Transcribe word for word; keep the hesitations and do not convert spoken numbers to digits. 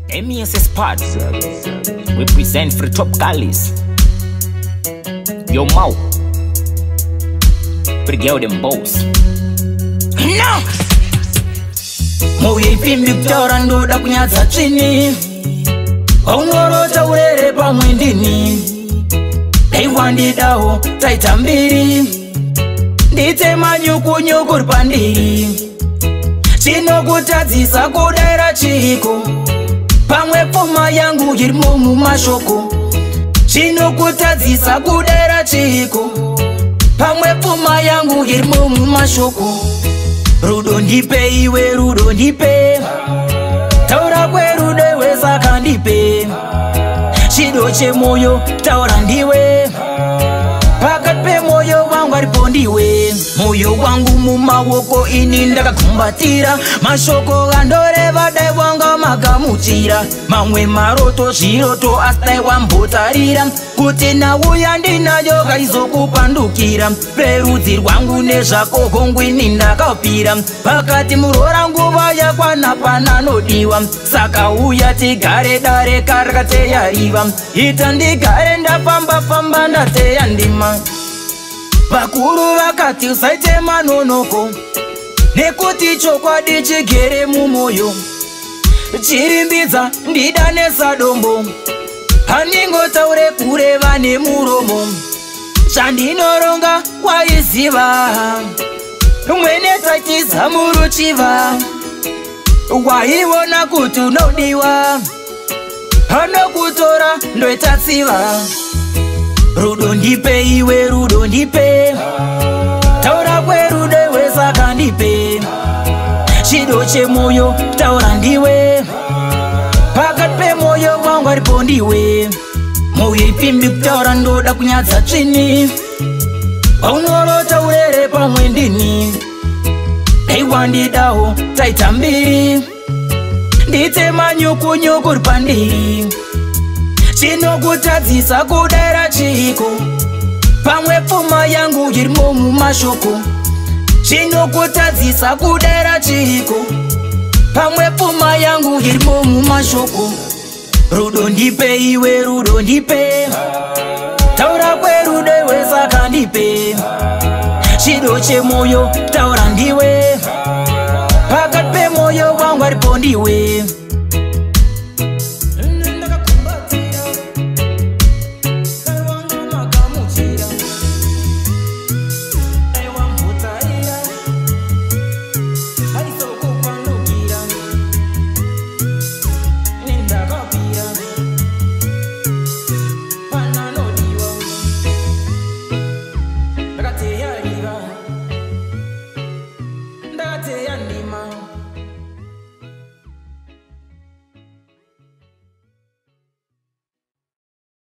M S Sparta, we present for top galleys. Yo Mau, Brigel them boss. No! Moye pimbi kutarando da kunyatsa chini. Ongoro taurere pa mwindini. Eiwandi daho taita mbiri. Ndite manyuku nyuku pandiri. Chino kutadzisa kudaira chiko. Pamwe pfuma yangu irimo mumashoko. Chino kutadzisa kudaira chiko. Pamwe pfuma yangu irimo mumashoko. Rudo Ndipe iwe Rudo Ndipe. Taura kwe Rudo we saka Ndipe. Chido che moyo taura ndiwe. Pakati pe moyo wangu aripo ndiwe. Moyo wangu mumawoko ini ndakakumbatira. Mashoko andoreva dai wanga makamuchira. Mamwe maroto shiroto astai wambotarira. Kuti nauya ndinayo kaizokupandukira. Perudzi rwangu nezvako gongwini ndakapira. Pakati murora nguva yakwana pananodiwa. Saka uya tigare dare karikateyariva. Ita ndigare ndafamba famba ndateya ndima. Vakuru vakati usaite manonoko. Nekuti chokwadi chigere mumoyo. Chirimbidza ndidanesa dombo. Handingotaure kureva nemuromo. Chandinoronga waiziva. Mwene tatiza muruchiva. Waiona kuti unodiwa. Hanokutora ndoitatsiva. Rudo Ndipe iwe Rudo Ndipe. Taura kwe Rudo we saka Ndipe. Chido che moyo taura ndiwe. Pakati pe moyo wangu aripo ndiwe. Moyo ipimbi kutaura ndoda kunyatsa chini. Ongoro taurere pa mwindini. Eiwandi daho taita mbiri. Ndite manyuku nyuku pandiri. Chino kutadzisa kudaira chiko. Pamwe pfuma yangu irimo mumashoko. Chino kutadzisa kudaira chiko. Pamwe pfuma yangu irimo mumashoko. Rudo Ndipe iwe Rudo Ndipe. Taura kwe Rudo we saka Ndipe. Chido che moyo taura ndiwe. Pakati pe moyo wangu aripo ndiwe.